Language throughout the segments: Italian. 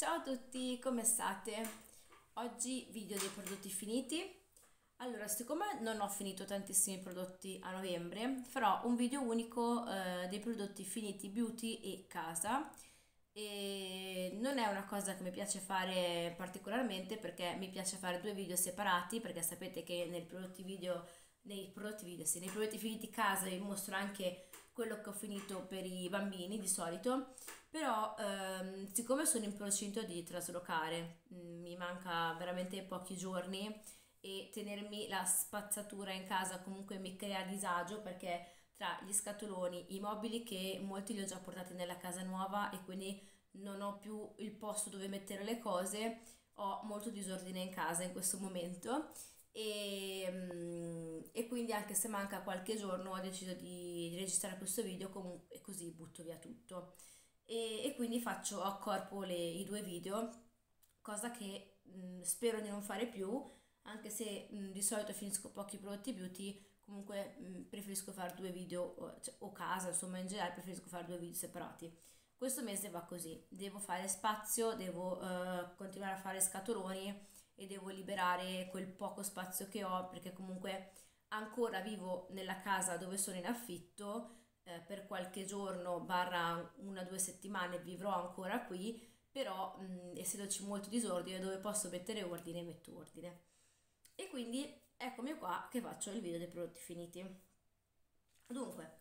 Ciao a tutti, come state? Oggi video dei prodotti finiti. Allora, siccome non ho finito tantissimi prodotti a novembre, farò un video unico dei prodotti finiti beauty e casa. E non è una cosa che mi piace fare particolarmente perché mi piace fare due video separati, perché sapete che nei prodotti finiti casa vi mostro anche quello che ho finito per i bambini di solito. Però siccome sono in procinto di traslocare, mi manca veramente pochi giorni e tenermi la spazzatura in casa comunque mi crea disagio perché tra gli scatoloni, i mobili che molti li ho già portati nella casa nuova e quindi non ho più il posto dove mettere le cose, ho molto disordine in casa in questo momento e quindi anche se manca qualche giorno ho deciso di registrare questo video comunque così butto via tutto e quindi faccio a corpo i due video, cosa che spero di non fare più, anche se di solito finisco pochi prodotti beauty, comunque preferisco fare due video o casa, insomma in generale preferisco fare due video separati. Questo mese va così, devo fare spazio, devo continuare a fare scatoloni e devo liberare quel poco spazio che ho perché comunque ancora vivo nella casa dove sono in affitto, per qualche giorno barra una o due settimane vivrò ancora qui, però essendoci molto disordine dove posso mettere ordine metto ordine. E quindi eccomi qua che faccio il video dei prodotti finiti. Dunque,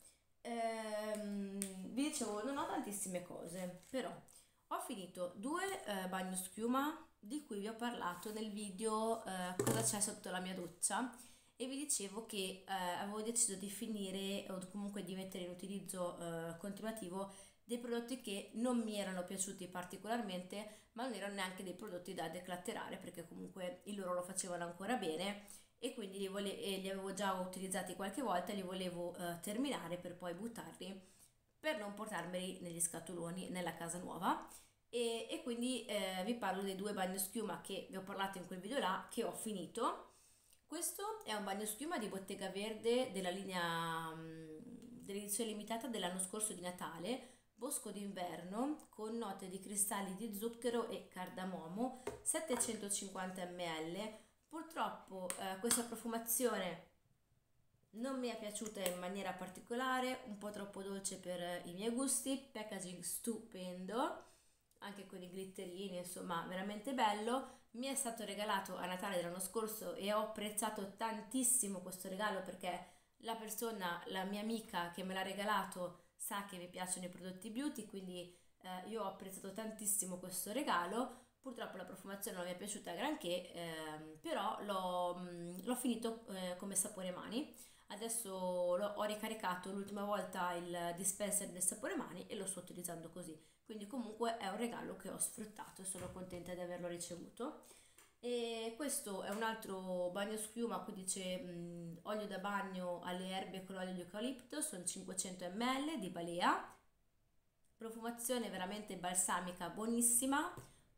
vi dicevo, non ho tantissime cose, però ho finito due bagnoschiuma di cui vi ho parlato nel video cosa c'è sotto la mia doccia e vi dicevo che avevo deciso di finire o comunque di mettere in utilizzo continuativo dei prodotti che non mi erano piaciuti particolarmente, ma non erano neanche dei prodotti da declatterare perché comunque il loro lo facevano ancora bene e quindi li avevo già utilizzati qualche volta e li volevo terminare per poi buttarli per non portarmeli negli scatoloni nella casa nuova e quindi vi parlo dei due bagnoschiuma che vi ho parlato in quel video là che ho finito. Questo è un bagnoschiuma di Bottega Verde della linea dell'edizione limitata dell'anno scorso di Natale, bosco d'inverno con note di cristalli di zucchero e cardamomo, 750 ml. Purtroppo questa profumazione non mi è piaciuta in maniera particolare, un po' troppo dolce per i miei gusti, packaging stupendo, anche con i glitterini, insomma, veramente bello. Mi è stato regalato a Natale dell'anno scorso e ho apprezzato tantissimo questo regalo perché la mia amica che me l'ha regalato, sa che mi piacciono i prodotti beauty, quindi io ho apprezzato tantissimo questo regalo. Purtroppo la profumazione non mi è piaciuta granché, però l'ho finito come sapore mani. Adesso ho ricaricato l'ultima volta il dispenser del sapore mani e lo sto utilizzando così. Quindi comunque è un regalo che ho sfruttato e sono contenta di averlo ricevuto. E questo è un altro bagno schiuma, qui dice olio da bagno alle erbe con olio di eucalipto, sono 500 ml di Balea. Profumazione veramente balsamica, buonissima.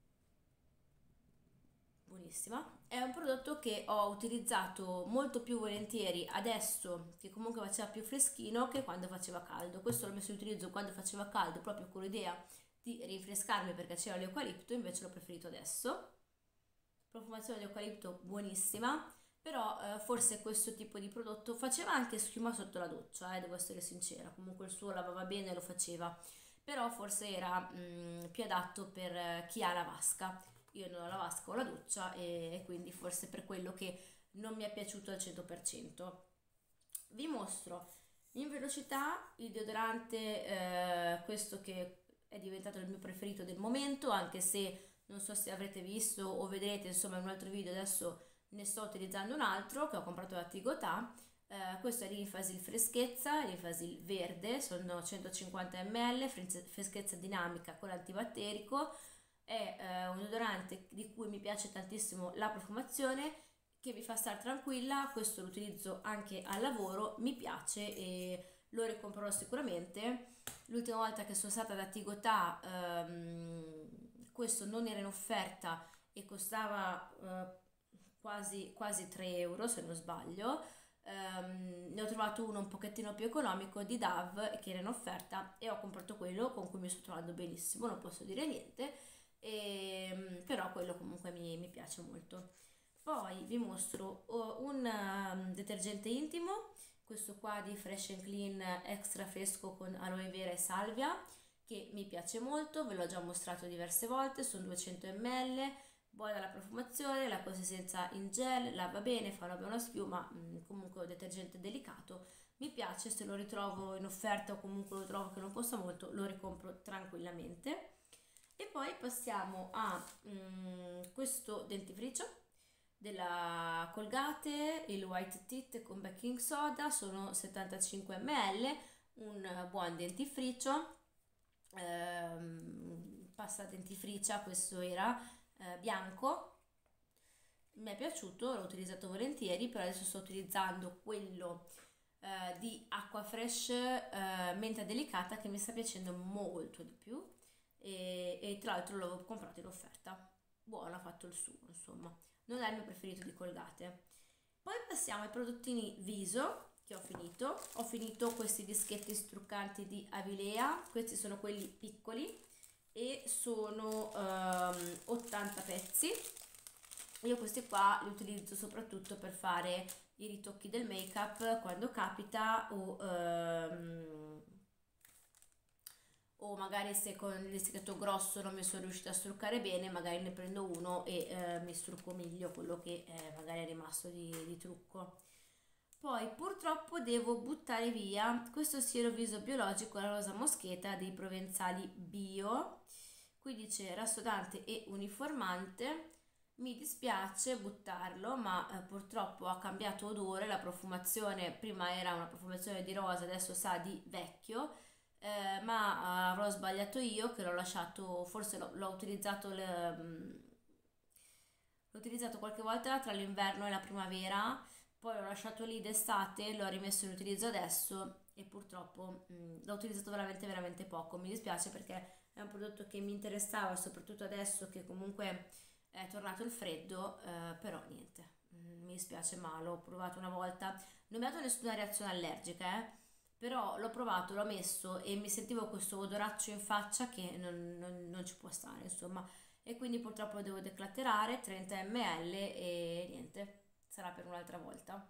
Buonissima. È un prodotto che ho utilizzato molto più volentieri adesso che comunque faceva più freschino che quando faceva caldo. Questo l'ho messo in utilizzo quando faceva caldo proprio con l'idea di rinfrescarmi perché c'era l'eucalipto, invece l'ho preferito adesso. Profumazione di eucalipto buonissima, però forse questo tipo di prodotto faceva anche schiuma sotto la doccia, devo essere sincera, comunque il suo lavava bene e lo faceva, però forse era più adatto per chi ha la vasca. Io non ho la vasca, ho la doccia e quindi forse per quello che non mi è piaciuto al 100%. Vi mostro in velocità il deodorante, questo che è diventato il mio preferito del momento, anche se non so se avrete visto o vedrete insomma in un altro video, adesso ne sto utilizzando un altro che ho comprato da Tigotà. Questo è l'Infasil Freschezza, l'Infasil verde, sono 150 ml, freschezza dinamica con antibatterico, è un deodorante di cui mi piace tantissimo la profumazione, che vi fa stare tranquilla. Questo lo utilizzo anche al lavoro, mi piace e lo ricomprerò sicuramente. L'ultima volta che sono stata da Tigotà questo non era in offerta e costava quasi 3 euro se non sbaglio. Ne ho trovato uno un pochettino più economico di Dove che era in offerta e ho comprato quello con cui mi sto trovando benissimo, non posso dire niente però quello comunque mi piace molto. Poi vi mostro un detergente intimo, questo qua di Fresh and Clean extra fresco con aloe vera e salvia, che mi piace molto, ve l'ho già mostrato diverse volte, sono 200 ml, buona la profumazione, la consistenza in gel, lava bene, fa una buona schiuma, comunque un detergente delicato, mi piace, se lo ritrovo in offerta o comunque lo trovo che non costa molto, lo ricompro tranquillamente. E poi passiamo a questo dentifricio della Colgate, il White Teeth con baking soda, sono 75 ml, un buon dentifricio, pasta dentifricia, questo era bianco, mi è piaciuto, l'ho utilizzato volentieri, però adesso sto utilizzando quello di Aquafresh menta delicata, che mi sta piacendo molto di più, e tra l'altro l'avevo comprato in offerta, buono, ha fatto il suo, insomma, non è il mio preferito di Colgate. Poi passiamo ai prodottini viso che ho finito questi dischetti struccanti di Avilea, questi sono quelli piccoli e sono 80 pezzi. Io questi qua li utilizzo soprattutto per fare i ritocchi del make up quando capita, o magari se con il dischetto grosso non mi sono riuscita a struccare bene, magari ne prendo uno e mi strucco meglio quello che magari è rimasto di trucco. Poi purtroppo devo buttare via questo siero viso biologico alla rosa moscheta dei Provenzali Bio, qui dice rassodante e uniformante. Mi dispiace buttarlo, ma purtroppo ha cambiato odore, la profumazione prima era una profumazione di rosa, adesso sa di vecchio, ma avrò sbagliato io che l'ho lasciato, forse l'ho utilizzato, l'ho utilizzato qualche volta tra l'inverno e la primavera, poi l'ho lasciato lì d'estate, l'ho rimesso in utilizzo adesso e purtroppo l'ho utilizzato veramente veramente poco. Mi dispiace perché è un prodotto che mi interessava, soprattutto adesso che comunque è tornato il freddo, però niente, mi dispiace, ma l'ho provato una volta, non mi ha dato nessuna reazione allergica, però l'ho provato, l'ho messo e mi sentivo questo odoraccio in faccia che non ci può stare, insomma, e quindi purtroppo lo devo declatterare, 30 ml e niente, sarà per un'altra volta.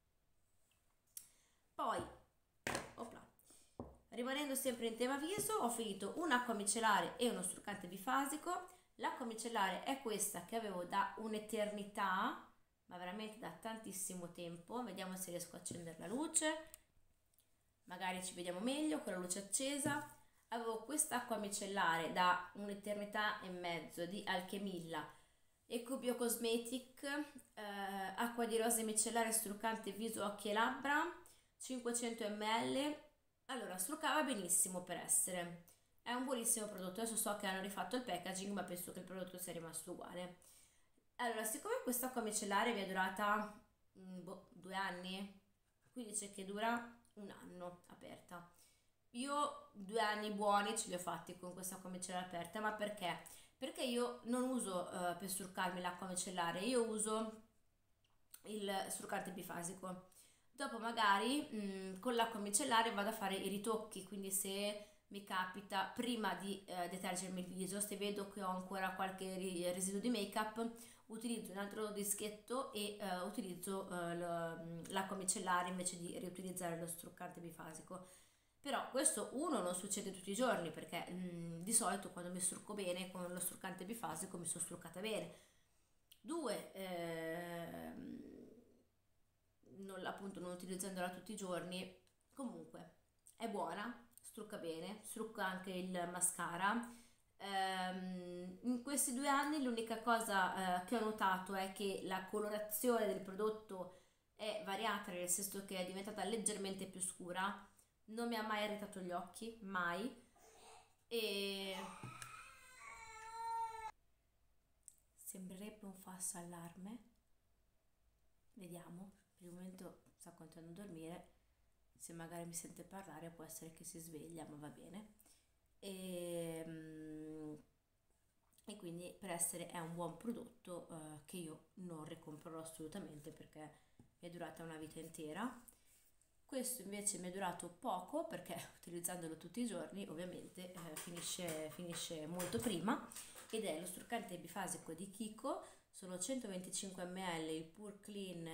Poi, opla, rimanendo sempre in tema viso, ho finito un'acqua micellare e uno struccante bifasico. L'acqua micellare è questa che avevo da un'eternità, ma veramente da tantissimo tempo. Vediamo se riesco a accendere la luce, magari ci vediamo meglio con la luce accesa. Avevo quest'acqua micellare da un'eternità e mezzo di Alchemilla Ecobio Cosmetic, acqua di rose micellare struccante viso, occhi e labbra, 500 ml. Allora, struccava benissimo per essere, è un buonissimo prodotto. Adesso so che hanno rifatto il packaging, ma penso che il prodotto sia rimasto uguale. Allora, siccome quest'acqua micellare mi è durata 2 anni, qui dice che dura un anno aperta. Io 2 anni buoni ce li ho fatti con quest'acqua micellare aperta, ma perché? Perché io non uso per struccarmi l'acqua micellare, io uso il struccante bifasico. Dopo magari con l'acqua micellare vado a fare i ritocchi, quindi se mi capita prima di detergermi il viso, se vedo che ho ancora qualche residuo di make up, utilizzo un altro dischetto e utilizzo l'acqua micellare invece di riutilizzare lo struccante bifasico. Però questo uno non succede tutti i giorni perché di solito quando mi strucco bene con lo struccante bifasico mi sono struccata bene. Due, appunto non utilizzandola tutti i giorni, comunque è buona, strucca bene, strucca anche il mascara. In questi 2 anni l'unica cosa che ho notato è che la colorazione del prodotto è variata, nel senso che è diventata leggermente più scura, non mi ha mai irritato gli occhi, mai, e sembrerebbe un falso allarme, vediamo, per il momento sta continuando a dormire, se magari mi sente parlare può essere che si sveglia, ma va bene. E quindi per essere è un buon prodotto che io non ricomprerò assolutamente perché mi è durata una vita intera. Questo invece mi è durato poco perché utilizzandolo tutti i giorni ovviamente finisce molto prima, ed è lo struccante bifasico di Kiko. Sono 125 ml il Pure Clean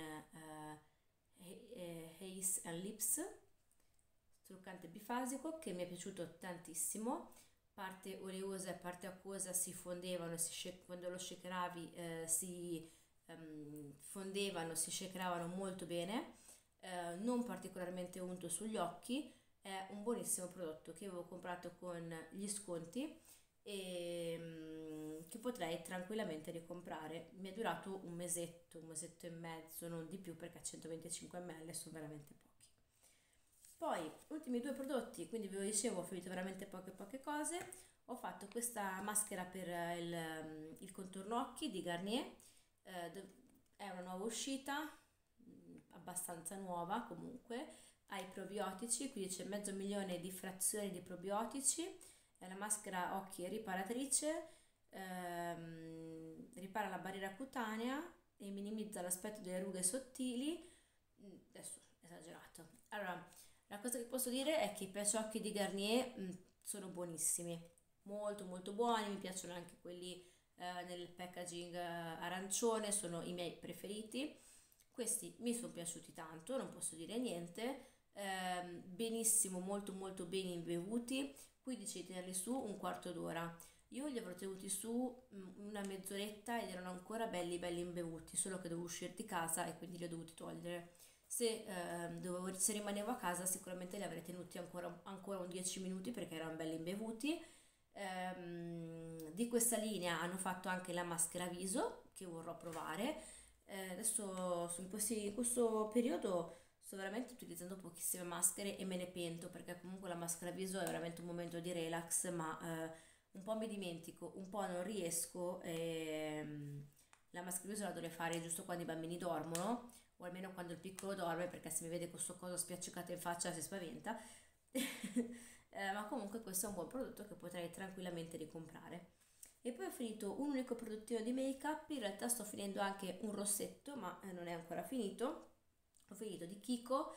Face and Lips, struccante bifasico che mi è piaciuto tantissimo. Parte oleosa e parte acquosa si fondevano, quando lo shakeravi si fondevano, si shakeravano molto bene, non particolarmente unto sugli occhi. È un buonissimo prodotto che avevo comprato con gli sconti e che potrei tranquillamente ricomprare. Mi è durato un mesetto e mezzo, non di più, perché 125 ml sono veramente pochi. Poi, ultimi due prodotti, quindi ve lo dicevo, ho finito veramente poche cose. Ho fatto questa maschera per il contorno occhi di Garnier, è una nuova uscita, abbastanza nuova comunque, ha i probiotici, qui c'è 500.000 di frazioni di probiotici, è la maschera occhi riparatrice, ripara la barriera cutanea e minimizza l'aspetto delle rughe sottili. Adesso esagerato. Allora, la cosa che posso dire è che i patch occhi di Garnier sono buonissimi, molto molto buoni, mi piacciono anche quelli nel packaging arancione, sono i miei preferiti. Questi mi sono piaciuti tanto, non posso dire niente. Benissimo, molto molto bene imbevuti. Qui dice di tenerli su un quarto d'ora. Io li avrò tenuti su una mezz'oretta ed erano ancora belli belli imbevuti, solo che dovevo uscire di casa e quindi li ho dovuti togliere. Se rimanevo a casa sicuramente li avrei tenuti ancora un 10 minuti perché erano belli imbevuti. Di questa linea hanno fatto anche la maschera viso che vorrò provare. Adesso in questo periodo sto veramente utilizzando pochissime maschere e me ne pento, perché comunque la maschera viso è veramente un momento di relax, ma un po' mi dimentico, un po' non riesco e la maschera viso la dovrei fare giusto quando i bambini dormono, o almeno quando il piccolo dorme, perché se mi vede questo coso spiaccicato in faccia si spaventa. Ma comunque questo è un buon prodotto che potrei tranquillamente ricomprare. E poi ho finito un unico produttino di make-up, in realtà sto finendo anche un rossetto, ma non è ancora finito. Ho finito di Kiko,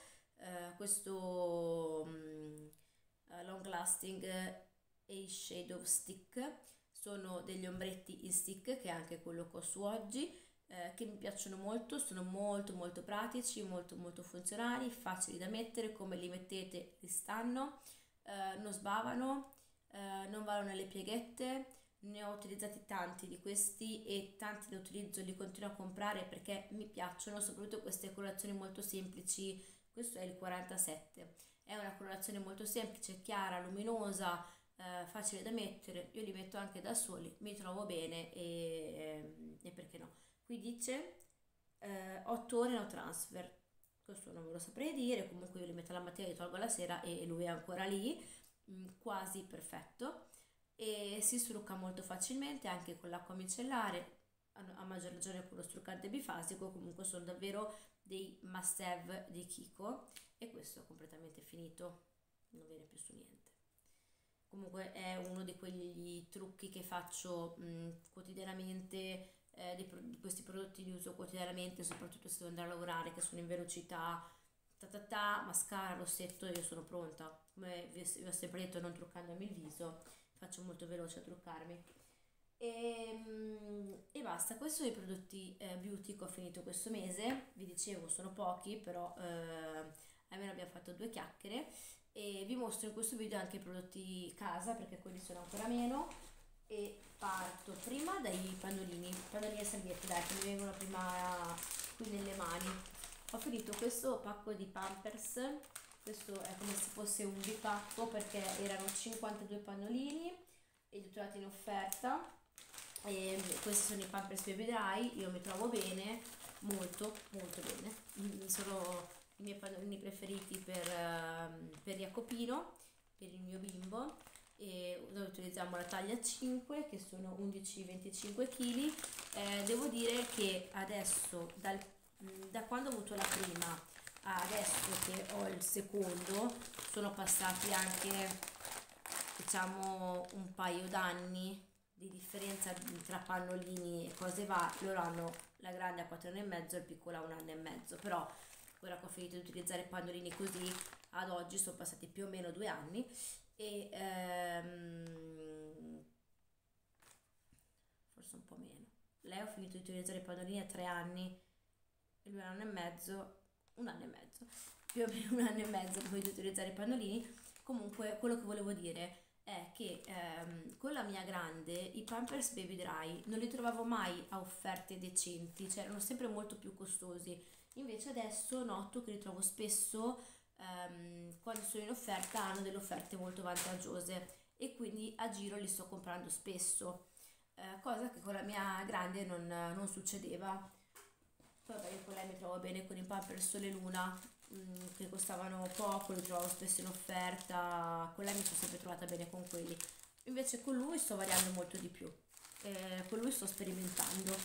questo long lasting Eye Shadow Stick. Sono degli ombretti in stick, che è anche quello che ho su oggi, che mi piacciono molto, sono molto molto pratici, molto molto funzionali, facili da mettere, come li mettete li stanno, non sbavano, non vanno nelle pieghette. Ne ho utilizzati tanti di questi e tanti ne utilizzo, li continuo a comprare perché mi piacciono, soprattutto queste colorazioni molto semplici. Questo è il 47, è una colorazione molto semplice, chiara, luminosa, facile da mettere. Io li metto anche da soli, mi trovo bene e perché no. Qui dice 8 ore no transfer, questo non ve lo saprei dire, comunque io li metto la mattina, li tolgo la sera e lui è ancora lì, quasi perfetto, e si strucca molto facilmente anche con l'acqua micellare, a maggior ragione con lo struccante bifasico. Comunque sono davvero dei must have di Kiko e questo è completamente finito, non viene più su niente. Comunque è uno di quegli trucchi che faccio quotidianamente, di questi prodotti li uso quotidianamente, soprattutto se devo andare a lavorare, che sono in velocità, mascara, rossetto, io sono pronta. Come vi ho sempre detto, non truccandomi il viso, faccio molto veloce a truccarmi. E basta, questi sono i prodotti beauty che ho finito questo mese. Vi dicevo, sono pochi, però almeno abbiamo fatto due chiacchiere. E vi mostro in questo video anche i prodotti casa, perché quelli sono ancora meno. E parto prima dai pannolini e salviette, dai, che mi vengono prima qui nelle mani. Ho finito questo pacco di Pampers, questo è come se fosse un bipacco perché erano 52 pannolini e li ho trovati in offerta. E questi sono i Pampers Baby Dry, io mi trovo bene, molto molto bene. Sono i miei pannolini preferiti per Jacopino, per il mio bimbo, e noi utilizziamo la taglia 5 che sono 11-25 kg. Devo dire che adesso da quando ho avuto la prima a adesso che ho il secondo sono passati anche, diciamo, un paio d'anni di differenza tra pannolini e cose va. Loro hanno, la grande ha 4 anni e mezzo, il piccolo ha 1 anno e mezzo, però ora che ho finito di utilizzare pannolini così ad oggi sono passati più o meno 2 anni e forse un po' meno. Lei ho finito di utilizzare i pannolini a 3 anni e lui 1 anno e mezzo, un anno e mezzo, più o meno 1 anno e mezzo che ho finito di utilizzare i pannolini. Comunque quello che volevo dire è che con la mia grande i Pampers Baby Dry non li trovavo mai a offerte decenti, cioè erano sempre molto più costosi. Invece adesso noto che li trovo spesso, quando sono in offerta hanno delle offerte molto vantaggiose e quindi a giro li sto comprando spesso, cosa che con la mia grande non succedeva. Poi vabbè, io con lei mi trovo bene con i Pampers Sole Luna, che costavano poco, li trovavo spesso in offerta, con lei mi sono sempre trovata bene con quelli. Invece con lui sto variando molto di più, con lui sto sperimentando,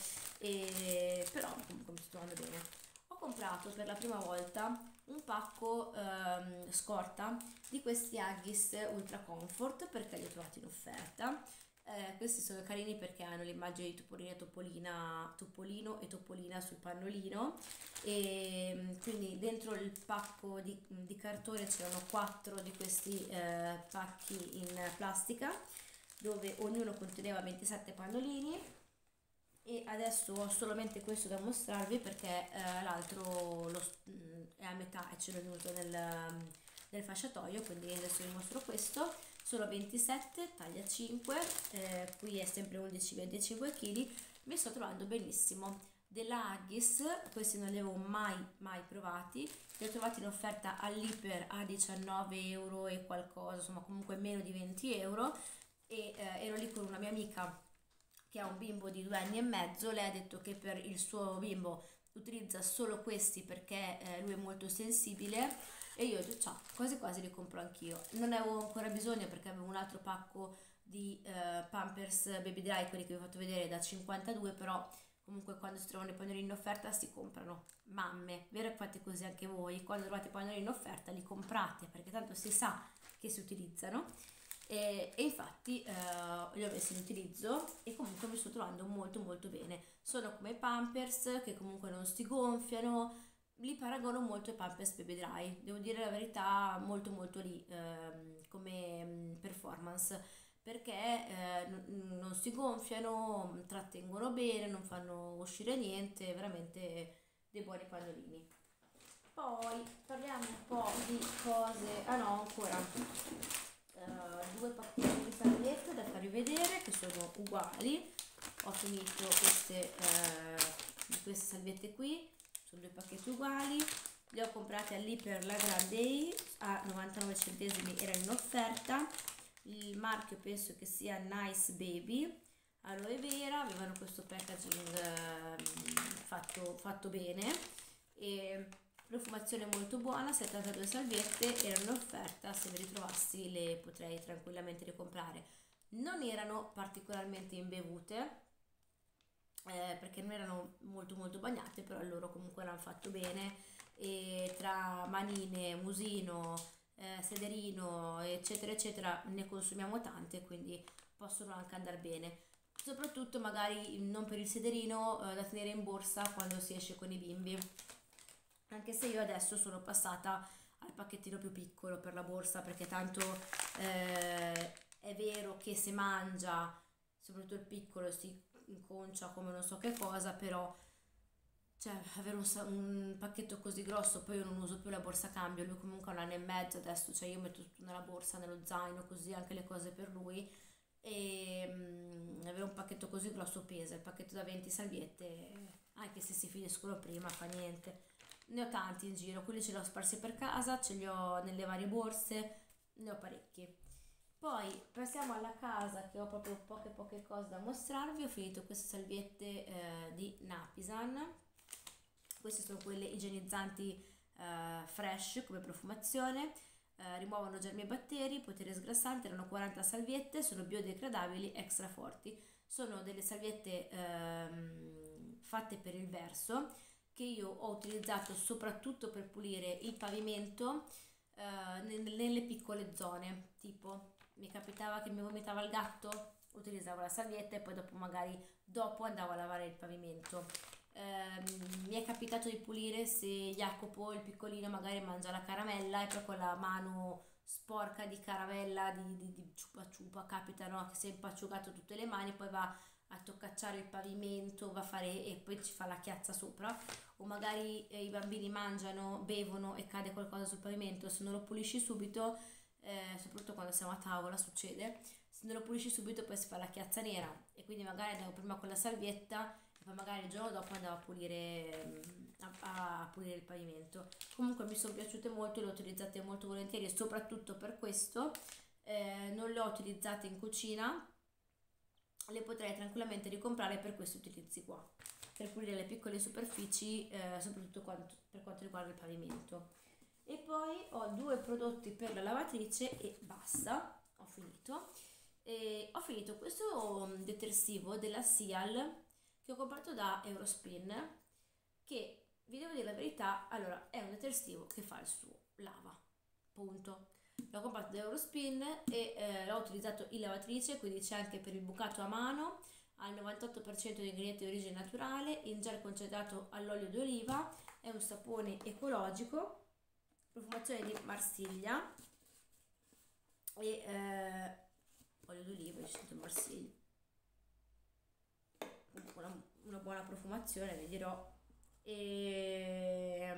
però comunque mi sto trovando bene. Ho comprato per la prima volta un pacco scorta di questi Huggies Ultra Comfort perché li ho trovati in offerta. Questi sono carini perché hanno l'immagine di Topolino e Topolina, Topolino e Topolina sul pannolino, e quindi dentro il pacco di cartone c'erano 4 di questi pacchi in plastica dove ognuno conteneva 27 pannolini, e adesso ho solamente questo da mostrarvi perché l'altro è a metà e ce l'ho venuto nel fasciatoio, quindi adesso vi mostro questo. Sono 27, taglia 5, qui è sempre 11,25 kg, mi sto trovando benissimo. Della Huggies, questi non li avevo mai provati, li ho trovati in offerta all'Iper a 19 euro e qualcosa, insomma comunque meno di 20 euro, e ero lì con una mia amica che ha un bimbo di 2 anni e mezzo. Lei ha detto che per il suo bimbo utilizza solo questi perché lui è molto sensibile, e io ho detto ciao, quasi quasi li compro anch'io. Non ne avevo ancora bisogno perché avevo un altro pacco di Pampers Baby Dry, quelli che vi ho fatto vedere, da 52, però comunque quando si trovano i pannolini in offerta si comprano. Mamme, vero, che fate così anche voi? Quando trovate i pannolini in offerta li comprate perché tanto si sa che si utilizzano. E infatti li ho messi in utilizzo e comunque mi sto trovando molto bene. Sono come i Pampers che comunque non si gonfiano, li paragono molto ai Pampers Baby Dry, devo dire la verità, molto lì, come performance, perché non si gonfiano, trattengono bene, non fanno uscire niente, veramente dei buoni pannolini. Poi parliamo un po' di cose, ah no, ancora 2 pacchetti di salviette da farvi vedere che sono uguali. Ho finito queste salviette qui, sono 2 pacchetti uguali, li ho comprati lì per la Grande a 99 centesimi, erano in offerta. Il marchio penso che sia Nice Baby aloe vera, avevano questo packaging fatto bene, e profumazione molto buona. 72 salviette erano in offerta, se vi ritrovassi le potrei tranquillamente ricomprare. Non erano particolarmente imbevute, perché non erano molto bagnate, però loro comunque l'hanno fatto bene, e tra manine, musino, sederino eccetera eccetera ne consumiamo tante, quindi possono anche andare bene, soprattutto magari non per il sederino, da tenere in borsa quando si esce con i bimbi, anche se io adesso sono passata al pacchettino più piccolo per la borsa, perché tanto è vero che se mangia, soprattutto il piccolo, si inconcia come non so che cosa, però cioè avere un pacchetto così grosso, poi io non uso più la borsa cambio, lui comunque ha 1 anno e mezzo adesso, cioè io metto tutto nella borsa, nello zaino, così anche le cose per lui, e avere un pacchetto così grosso pesa. Il pacchetto da 20 salviette, anche se si finiscono prima, fa niente. Ne ho tanti in giro, quelli ce li ho sparsi per casa, ce li ho nelle varie borse, ne ho parecchi. Poi passiamo alla casa, che ho proprio poche cose da mostrarvi. Ho finito queste salviette di Napisan. Queste sono quelle igienizzanti fresh come profumazione, rimuovono germi e batteri, potere sgrassante, erano 40 salviette, sono biodegradabili, extra forti. Sono delle salviette fatte per il verso, che io ho utilizzato soprattutto per pulire il pavimento, nelle piccole zone, tipo mi capitava che mi vomitava il gatto, utilizzavo la salvietta e poi dopo andavo a lavare il pavimento. Mi è capitato di pulire se Jacopo, il piccolino, magari mangia la caramella e poi con la mano sporca di caramella, di ciupa ciupa, capita, no? Che si è impacciugato tutte le mani, poi va a toccacciare il pavimento, va a fare e poi ci fa la chiazza sopra, o magari i bambini mangiano, bevono e cade qualcosa sul pavimento, se non lo pulisci subito, soprattutto quando siamo a tavola succede, se non lo pulisci subito poi si fa la chiazza nera e quindi magari andavo prima con la salvietta e poi magari il giorno dopo andavo a pulire, a pulire il pavimento. Comunque mi sono piaciute molto, le ho utilizzate molto volentieri e soprattutto per questo. Non le ho utilizzate in cucina, le potrei tranquillamente ricomprare per questi utilizzi qua, per pulire le piccole superfici, soprattutto per quanto riguarda il pavimento. E poi ho due prodotti per la lavatrice e basta, ho finito. E ho finito questo detersivo della Sial che ho comprato da Eurospin, che vi devo dire la verità, allora è un detersivo che fa il suo, lava, punto. L'ho comprato da Eurospin e l'ho utilizzato in lavatrice, quindi c'è anche per il bucato a mano, al 98% di ingredienti di origine naturale, in gel concentrato all'olio d'oliva, è un sapone ecologico, profumazione di Marsiglia e olio d'oliva, di Marsiglia, una buona profumazione, vi dirò. E,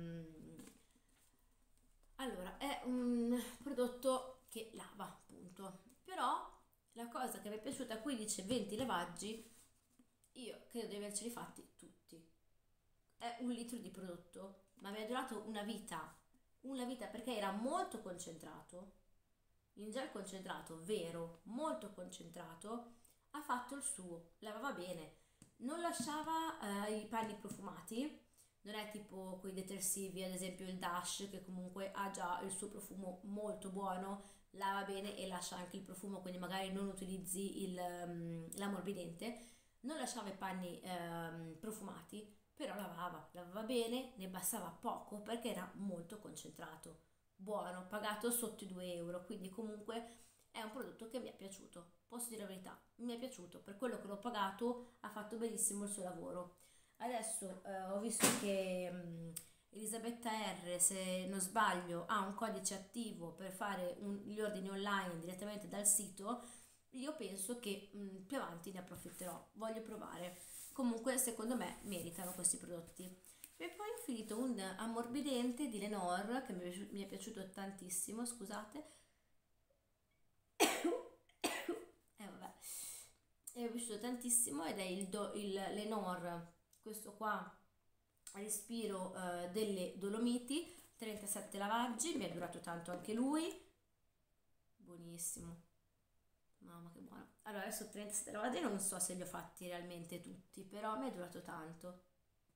allora, è un prodotto che lava, appunto. Però la cosa che mi è piaciuta qui dice 20 lavaggi, io credo di averceli fatti tutti. È un litro di prodotto, ma mi è durato una vita perché era molto concentrato, in gel concentrato, vero, molto concentrato, ha fatto il suo, lavava bene, non lasciava i panni profumati, non è tipo quei detersivi, ad esempio il Dash, che comunque ha già il suo profumo molto buono, lava bene e lascia anche il profumo, quindi magari non utilizzi l'ammorbidente. Non lasciava i panni profumati, però lavava bene, ne bastava poco perché era molto concentrato, buono, pagato sotto i 2 euro, quindi comunque è un prodotto che mi è piaciuto, posso dire la verità, mi è piaciuto, per quello che l'ho pagato ha fatto benissimo il suo lavoro. Adesso ho visto che Elisabetta R, se non sbaglio, ha un codice attivo per fare gli ordini online direttamente dal sito. Io penso che più avanti ne approfitterò, voglio provare. Comunque, secondo me, meritano questi prodotti. E poi ho finito un ammorbidente di Lenor che mi è piaciuto tantissimo, scusate. Vabbè. Mi è piaciuto tantissimo ed è il Lenor, questo qua, Respiro delle Dolomiti, 37 lavaggi, mi è durato tanto anche lui, buonissimo, mamma che buono. Allora adesso 37 lavaggi non so se li ho fatti realmente tutti, però mi è durato tanto.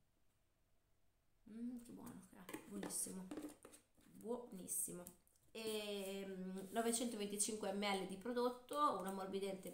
Che buono, buonissimo, buonissimo. E 925 ml di prodotto, un ammorbidente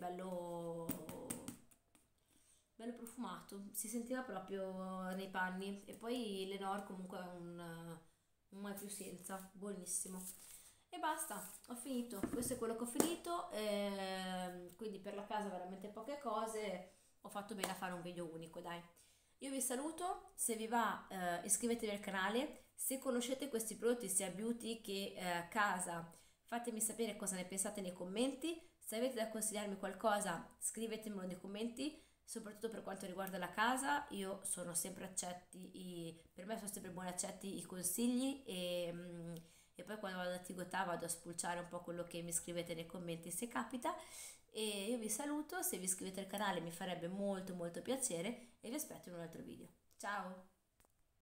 bello profumato, si sentiva proprio nei panni. E poi Lenor comunque è un mai più senza, buonissimo. E basta, ho finito, questo è quello che ho finito, quindi per la casa veramente poche cose, ho fatto bene a fare un video unico, dai. Io vi saluto, se vi va iscrivetevi al canale, se conoscete questi prodotti sia beauty che casa, fatemi sapere cosa ne pensate nei commenti, se avete da consigliarmi qualcosa scrivetemelo nei commenti, soprattutto per quanto riguarda la casa, io sono sempre per me sono sempre buoni accetti i consigli e poi quando vado da Tigotà vado a spulciare un po' quello che mi scrivete nei commenti se capita. E io vi saluto, se vi iscrivete al canale mi farebbe molto molto piacere e vi aspetto in un altro video. Ciao!